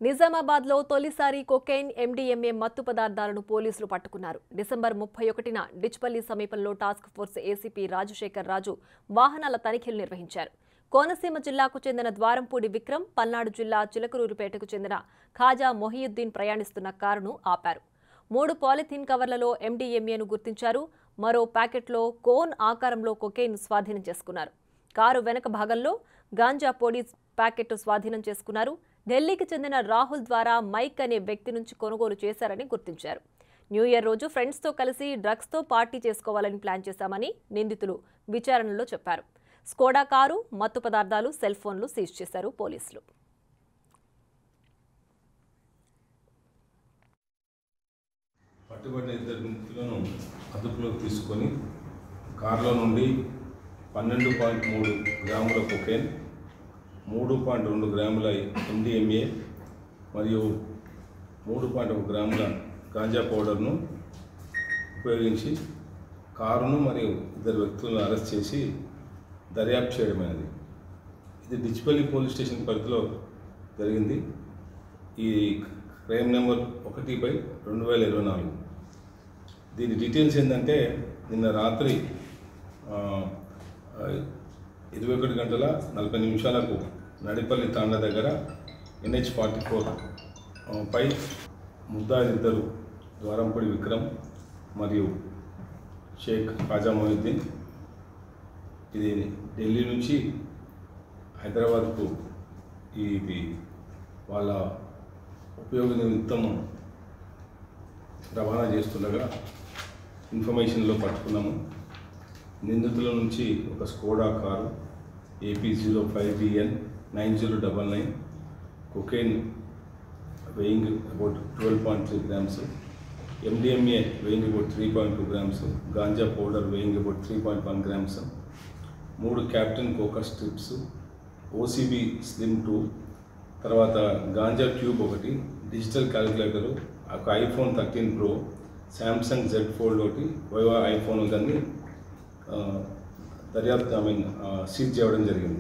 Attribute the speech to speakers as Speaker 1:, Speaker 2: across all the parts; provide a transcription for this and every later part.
Speaker 1: నిజామాబాద్లో తొలిసారి cocaine MDMA మత్తు పదార్థాలను పోలీసులు పట్టుకున్నారు. డిసెంబర్ 31న డిచ్పల్లి సమీపంలో task force ACP Rajashekar Raju వాహనాల తనిఖీలు నిర్వహించారు. కోనసీమ జిల్లాకు చెందిన ద్వారంపూడి విక్రమ్, పల్నాడు జిల్లా చిలకలూరుపేటకు చెందిన ఖాజా మొహియుద్దీన్ ప్రయాణిస్తున్న కారును ఆపారు. 3 పాలిథీన్ కవర్లలో ఎండీఎంఏను గుర్తించారు. మరో ప్యాకెట్లో కోన్ ఆకారంలో కొకైన్ స్వాధీనం చేసుకున్నారు. కారు వెనక భాగంలో గాంజా పొడి ప్యాకెట్ స్వాధీనం చేసుకున్నారు. ఢిల్లీకి చెందిన రాహుల్ ద్వారా మైక్ అనే వ్యక్తి నుంచి కొనుగోలు చేశారని గుర్తించారు. న్యూ ఇయర్ రోజు ఫ్రెండ్స్తో కలిసి డ్రగ్స్తో పార్టీ చేసుకోవాలని ప్లాన్ చేశామని నిందితులు విచారణలో చెప్పారు. స్కోడా కారు, మత్తు పదార్థాలు, సెల్ ఫోన్లు సీజ్ చేశారు పోలీసులు.
Speaker 2: పట్టుబడిన 2 నిందితులను అదుపులోకి తీసుకొని కారులో నుండి 12.3 గ్రాముల కొకైన్, 3.2 గ్రాముల ఎండీఎంఏ మరియు 3.1 గ్రాముల గాంజా పౌడర్ను ఉపయోగించి కారును మరియు 2 వ్యక్తులను అరెస్ట్ చేసి దర్యాప్తు చేయడమైనది. ఇది డిచ్పల్లి పోలీస్ స్టేషన్ పరిధిలో జరిగింది. ఈ క్రైమ్ నెంబర్ 1/2024. దీని డీటెయిల్స్ ఏంటంటే, నిన్న రాత్రి 21:40 నడిపల్లి తాండా దగ్గర NH-44 పై ముద్దాయిలిద్దరు ద్వారంపూడి విక్రమ్ మరియు షేక్ ఖాజా మొహియుద్దీన్ ఇది ఢిల్లీ నుంచి హైదరాబాద్కు ఇది వాళ్ళ ఉపయోగ నిమిత్తం రవాణా చేస్తుండగా ఇన్ఫర్మేషన్లో పట్టుకున్నాము. నిందితుల నుంచి ఒక Skoda car AP05BN 9099, cocaine weighing about 12.3 grams, MDMA weighing about 3.2 grams, ganja powder weighing about 3.1 grams, 3 Captain Coca strips, OCB slim 2, తర్వాత గాంజా ట్యూబ్ 1, డిజిటల్ క్యాలిక్యులేటరు, ఒక iPhone 13 Pro, Samsung Z Fold 1, వైవా ఐఫోన్ దాన్ని దర్యాప్తు సీజ్ చేయడం జరిగింది.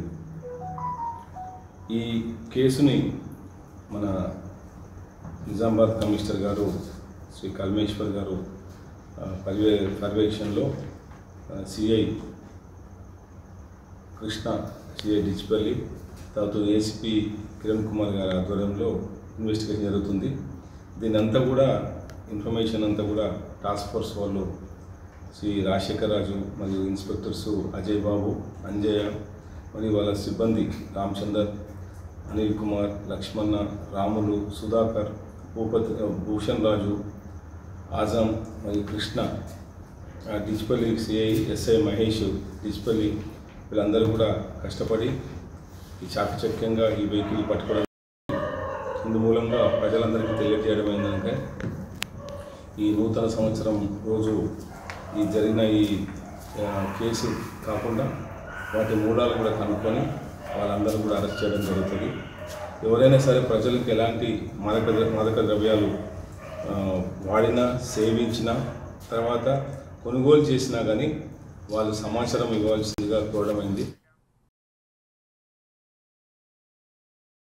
Speaker 2: ఈ కేసుని మన నిజామాబాద్ కమిషనర్ గారు శ్రీ కల్మేశ్వర్ గారు పర్యవేక్షణలో సిఐ కృష్ణ, సిఐ డిచ్పల్లి, తర్వాత ఏసీపీ కిరణ్ కుమార్ గారి ఆధ్వర్యంలో ఇన్వెస్టిగేషన్ జరుగుతుంది. దీని అంతా కూడా ఇన్ఫర్మేషన్ అంతా కూడా టాస్క్ ఫోర్స్ వాళ్ళు శ్రీ రాజశేఖర్ రాజు మరియు ఇన్స్పెక్టర్స్ అజయ్ బాబు, అంజయ్య మరియు వాళ్ళ సిబ్బంది రామచందర్, అనిల్ కుమార్, లక్ష్మణ, రాములు, సుధాకర్, భూషణ్ రాజు, ఆజం మరియు కృష్ణ, డిచ్పల్లి సిఐ ఎస్ఐ మహేష్, డిచ్పల్లి వీళ్ళందరూ కూడా కష్టపడి ఈ చాకచక్యంగా ఈ వెహికల్ పట్టుకోవడం. ఇందు మూలంగా ప్రజలందరికీ తెలియజేయడం ఏంటంటే, ఈ నూతన సంవత్సరం రోజు ఈ జరిగిన ఈ కేసు కాకుండా వాటి మూలాలు కూడా కనుక్కొని వాళ్ళందరూ కూడా అరెస్ట్ చేయడం జరుగుతుంది. ఎవరైనా సరే ప్రజలకు ఎలాంటి మాదక ద్రవ్యాలు వాడినా, సేవించినా, తర్వాత కొనుగోలు చేసినా కానీ వాళ్ళు సమాచారం ఇవ్వాల్సిందిగా కోరడమైంది.